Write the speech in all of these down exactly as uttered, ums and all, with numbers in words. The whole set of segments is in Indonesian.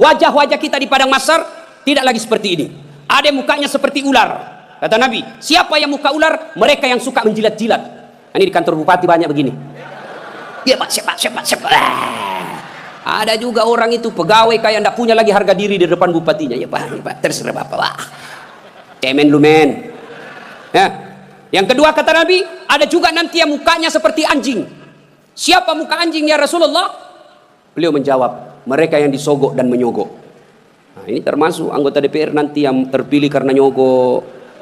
wajah-wajah kita di padang mahsyar tidak lagi seperti ini. Ada yang mukanya seperti ular. Kata Nabi, siapa yang muka ular? Mereka yang suka menjilat-jilat. Ini di kantor bupati banyak begini. Ya pak, siapa, siapa, siapa. Ada juga orang itu pegawai kayak ndak punya lagi harga diri di depan bupatinya. Ya pak, pak terserah bapak. Wah, cemen lu men. Ya. Yang kedua kata Nabi, ada juga nanti yang mukanya seperti anjing. Siapa muka anjing ya Rasulullah? Beliau menjawab, mereka yang disogok dan menyogok. Nah, ini termasuk anggota D P R nanti yang terpilih karena nyogok.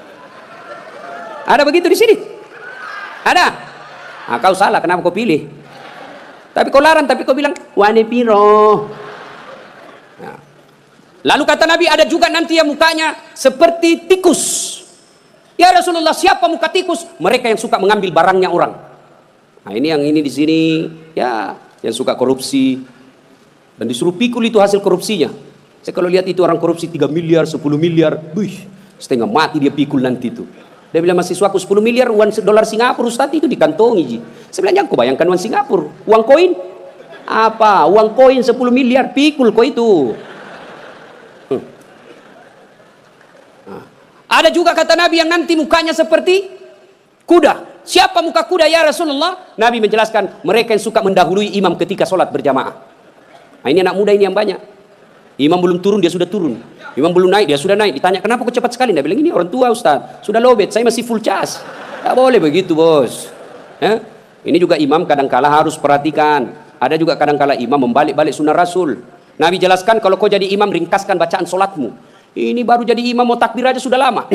Ada begitu di sini? Ada? Nah, kau salah, kenapa kau pilih? Tapi kau larang, tapi kau bilang wane piro. Nah. Lalu kata Nabi, ada juga nanti yang mukanya seperti tikus. Ya Rasulullah, siapa muka tikus? Mereka yang suka mengambil barangnya orang. Nah, ini yang ini di sini, ya, yang suka korupsi dan disuruh pikul itu hasil korupsinya. Saya kalau lihat itu orang korupsi tiga miliar, sepuluh miliar, wih, setengah mati dia pikul nanti itu. Dia bilang mahasiswaku sepuluh miliar uang dolar Singapura Ustaz itu dikantongi ji. Saya bilang, kau bayangkan uang Singapura, uang koin apa? Uang koin sepuluh miliar pikul kau itu. Hmm. Nah. Ada juga kata Nabi yang nanti mukanya seperti kuda. Siapa muka kuda ya Rasulullah? Nabi menjelaskan mereka yang suka mendahului imam ketika sholat berjamaah. Nah, ini anak muda ini yang banyak. Imam belum turun dia sudah turun. Imam belum naik dia sudah naik. Ditanya kenapa kok cepat sekali? Dia bilang ini orang tua Ustaz. Sudah lowbat, saya masih full charge. Tak boleh begitu bos. Ya? Ini juga imam kadangkala harus perhatikan. Ada juga kadangkala imam membalik-balik sunnah Rasul. Nabi jelaskan kalau kau jadi imam ringkaskan bacaan sholatmu. Ini baru jadi imam mau takbir aja sudah lama.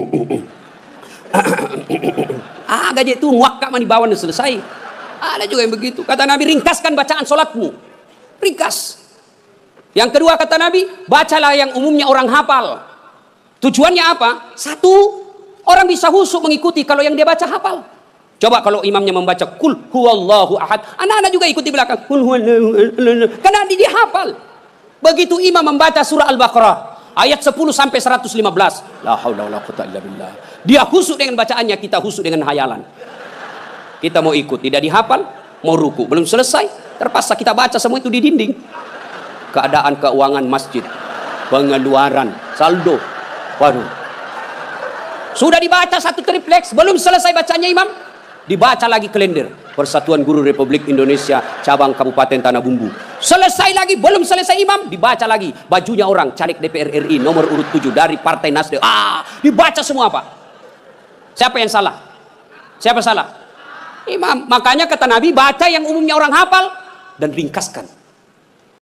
Ah gaji itu muakkak mani bawaan selesai. Ada juga yang begitu. Kata Nabi ringkaskan bacaan sholatmu. Ringkas. Yang kedua kata Nabi, bacalah yang umumnya orang hafal. Tujuannya apa? Satu, orang bisa husuk mengikuti kalau yang dia baca hafal. Coba kalau imamnya membaca kul huwallahu ahad, anak-anak juga ikut di belakang kul huwallahu ahad, karena dia hafal. Begitu imam membaca surah Al-Baqarah ayat sepuluh sampai seratus lima belas, la haula wala quwwata illa billah. Dia husuk dengan bacaannya, kita husuk dengan hayalan. Kita mau ikut, tidak dihafal, mau ruku, belum selesai, terpaksa kita baca semua itu di dinding. Keadaan keuangan masjid, pengeluaran, saldo, waduh. Sudah dibaca satu tripleks, belum selesai bacanya imam, dibaca lagi kalender Persatuan Guru Republik Indonesia cabang Kabupaten Tanah Bumbu. Selesai lagi, belum selesai imam, dibaca lagi bajunya orang caleg D P R R I nomor urut tujuh dari Partai Nasdem. Ah, dibaca semua Pak. Siapa yang salah? Siapa salah? Imam. Makanya kata Nabi, baca yang umumnya orang hafal dan ringkaskan.